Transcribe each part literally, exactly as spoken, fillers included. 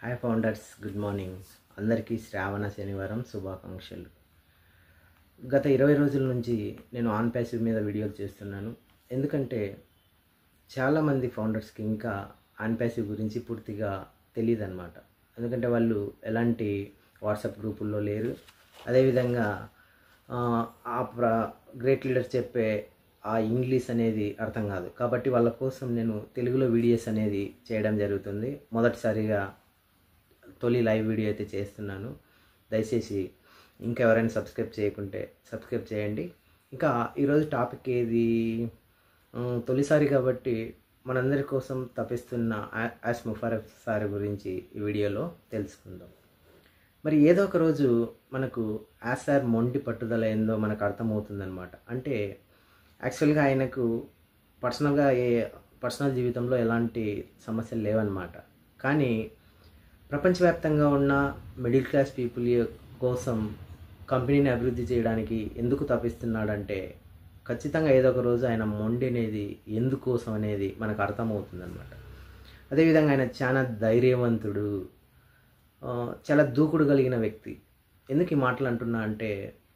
Hi founders, good morning. అందరికీ శ్రావణ శనివారం శుభాకాంక్షలు. గత ఇరవై రోజుల నుంచి నేను ఆన్ ప్యాసివ్ మీద వీడియోలు చేస్తున్నాను. ఎందుకంటే చాలామంది ఫౌండర్స్కి ఇంకా ఆన్ ప్యాసివ్ గురించి పూర్తిగా తెలియదు అనమాట. ఎందుకంటే వాళ్ళు ఎలాంటి వాట్సాప్ గ్రూపుల్లో లేరు. అదేవిధంగా ఆ ప్ర గ్రేట్ లీడర్ చెప్పే ఆ ఇంగ్లీష్ అనేది అర్థం కాదు. కాబట్టి వాళ్ళ కోసం నేను తెలుగులో వీడియోస్ అనేది చేయడం జరుగుతుంది. మొదటిసారిగా తొలి లైవ్ వీడియో అయితే చేస్తున్నాను. దయచేసి ఇంకెవరైనా సబ్స్క్రైబ్ చేయకుంటే సబ్స్క్రైబ్ చేయండి. ఇంకా ఈరోజు టాపిక్ ఏది, తొలిసారి కాబట్టి మనందరి కోసం తప్పిస్తున్న యాస్ ముఫరఫ్ సార్ గురించి ఈ వీడియోలో తెలుసుకుందాం. మరి ఏదో ఒక రోజు మనకు యాస్ సార్ మొండి పట్టుదల ఏందో మనకు అర్థమవుతుందన్నమాట. అంటే యాక్చువల్గా ఆయనకు పర్సనల్గా ఏ పర్సనల్ జీవితంలో ఎలాంటి సమస్యలు లేవన్నమాట. కానీ ప్రపంచవ్యాప్తంగా ఉన్న మిడిల్ క్లాస్ పీపుల్ కోసం కంపెనీని అభివృద్ధి చేయడానికి ఎందుకు తప్పిస్తున్నాడంటే ఖచ్చితంగా ఏదో ఒక రోజు ఆయన మొండి అనేది ఎందుకోసం అనేది మనకు అర్థమవుతుందన్నమాట. అదేవిధంగా ఆయన చాలా ధైర్యవంతుడు, చాలా దూకుడు కలిగిన వ్యక్తి. ఎందుకు ఈ మాటలు అంటున్నా అంటే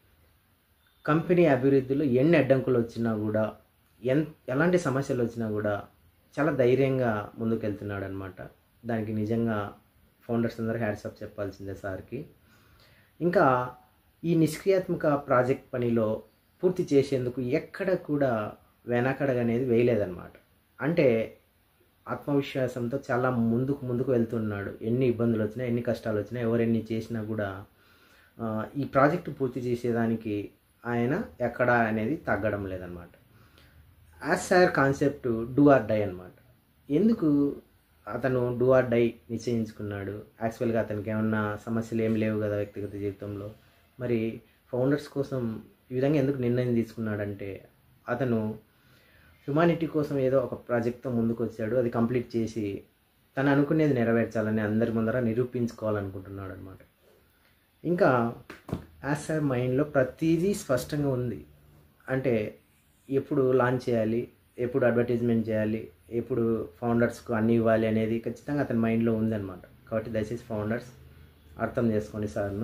కంపెనీ అభివృద్ధిలో ఎన్ని అడ్డంకులు వచ్చినా కూడా, ఎన్ ఎలాంటి సమస్యలు వచ్చినా కూడా చాలా ధైర్యంగా ముందుకెళ్తున్నాడు అనమాట. దానికి నిజంగా ఫౌండర్స్ అందరూ హ్యాట్సాప్ చెప్పాల్సిందే సార్కి. ఇంకా ఈ నిష్క్రియాత్మక ప్రాజెక్ట్ పనిలో పూర్తి చేసేందుకు ఎక్కడ కూడా వెనకడగ అనేది వేయలేదన్నమాట. అంటే ఆత్మవిశ్వాసంతో చాలా ముందుకు ముందుకు వెళ్తున్నాడు. ఎన్ని ఇబ్బందులు వచ్చినా, ఎన్ని కష్టాలు వచ్చినా, ఎవరెన్ని చేసినా కూడా ఈ ప్రాజెక్టు పూర్తి చేసేదానికి ఆయన ఎక్కడ అనేది తగ్గడం లేదన్నమాట. As sir concept do or die అనమాట. ఎందుకు అతను డూ ఆర్ డై నిశ్చయించుకున్నాడు? యాక్చువల్గా అతనికి ఏమన్నా సమస్యలు ఏం లేవు కదా వ్యక్తిగత జీవితంలో. మరి ఫౌండర్స్ కోసం ఈ విధంగా ఎందుకు నిర్ణయం తీసుకున్నాడంటే అతను హ్యుమానిటీ కోసం ఏదో ఒక ప్రాజెక్ట్తో ముందుకు వచ్చాడు. అది కంప్లీట్ చేసి తను అనుకునేది నెరవేర్చాలని అందరి ముందర నిరూపించుకోవాలనుకుంటున్నాడు అనమాట. ఇంకా యాజ్ సార్ మైండ్లో ప్రతిదీ స్పష్టంగా ఉంది. అంటే ఎప్పుడు లాంచ్ చేయాలి, ఎప్పుడు అడ్వర్టైజ్మెంట్ చేయాలి, ఎప్పుడు ఫౌండర్స్కు అన్నీ ఇవ్వాలి అనేది ఖచ్చితంగా అతని మైండ్లో ఉందన్నమాట. కాబట్టి దయచేసి ఫౌండర్స్ అర్థం చేసుకోండి సార్ను.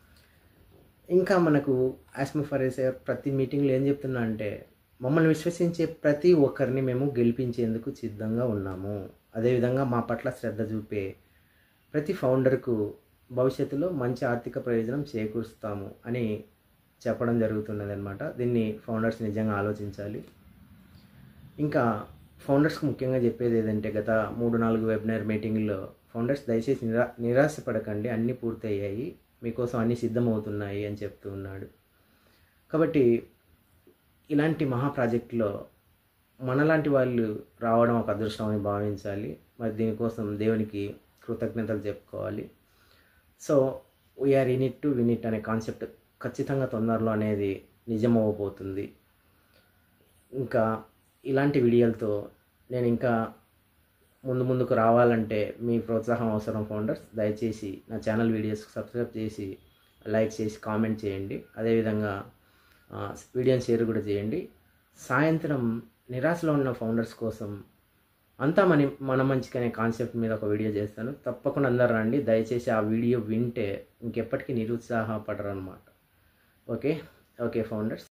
ఇంకా మనకు యాస్మి ఫరేసర్ ప్రతి మీటింగ్లో ఏం చెప్తున్నా అంటే మమ్మల్ని విశ్వసించే ప్రతి ఒక్కరిని మేము గెలిపించేందుకు సిద్ధంగా ఉన్నాము. అదేవిధంగా మా పట్ల శ్రద్ధ చూపే ప్రతి ఫౌండర్కు భవిష్యత్తులో మంచి ఆర్థిక ప్రయోజనం చేకూరుస్తాము అని చెప్పడం జరుగుతున్నది అనమాట. దీన్ని ఫౌండర్స్ నిజంగా ఆలోచించాలి. ఇంకా ఫౌండర్స్కి ముఖ్యంగా చెప్పేది ఏదంటే గత మూడు నాలుగు వెబినార్ మీటింగ్లో ఫౌండర్స్ దయచేసి నిరా నిరాశపడకండి, అన్నీ పూర్తయ్యాయి, మీకోసం అన్నీ సిద్ధమవుతున్నాయి అని చెప్తూ ఉన్నాడు. కాబట్టి ఇలాంటి మహా ప్రాజెక్టులో మనలాంటి వాళ్ళు రావడం ఒక అదృష్టం అని భావించాలి. మరి దీనికోసం దేవునికి కృతజ్ఞతలు చెప్పుకోవాలి. So we are in it to win it అనే కాన్సెప్ట్ ఖచ్చితంగా తొందరలో అనేది నిజమవ్వబోతుంది. ఇంకా ఇలాంటి వీడియోలతో నేను ఇంకా ముందు ముందుకు రావాలంటే మీ ప్రోత్సాహం అవసరం ఫౌండర్స్. దయచేసి నా ఛానల్ వీడియోస్కి సబ్స్క్రైబ్ చేసి లైక్ చేసి కామెంట్ చేయండి. అదేవిధంగా వీడియోని షేర్ కూడా చేయండి. సాయంత్రం నిరాశలో ఉన్న ఫౌండర్స్ కోసం అంతా మన మన మంచికి అనే కాన్సెప్ట్ మీద ఒక వీడియో చేస్తాను. తప్పకుండా అందరు రండి. దయచేసి ఆ వీడియో వింటే ఇంకెప్పటికీ నిరుత్సాహపడరు అనమాట. Okay okay founders.